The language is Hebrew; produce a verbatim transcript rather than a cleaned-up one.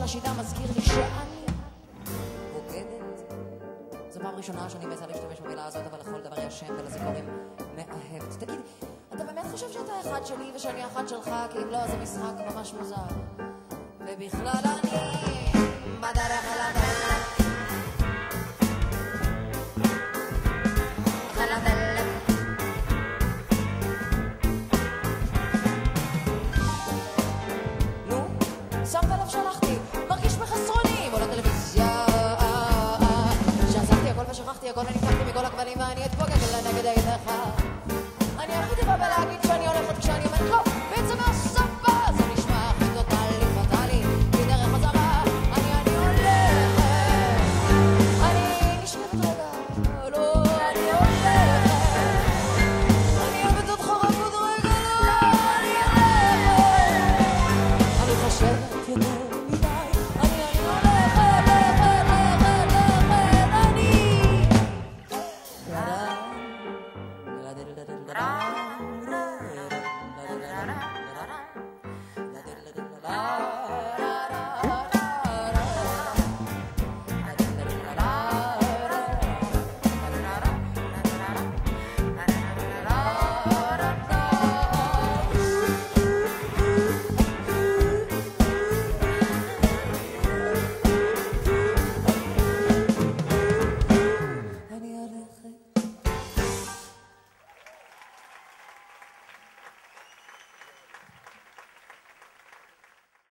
השידה מזכיר לי שאני בוגדת. זו פעם ראשונה שאני מנסה להשתמש במילה הזאת, אבל לכל דבר יש שם ולזה קוראים מאהבת. תגיד, אתה באמת חושב שאתה אחד שלי ושאני אחד שלך? כי אם לא, זה משחק ממש מוזר. ובכלל אני בדרך אליו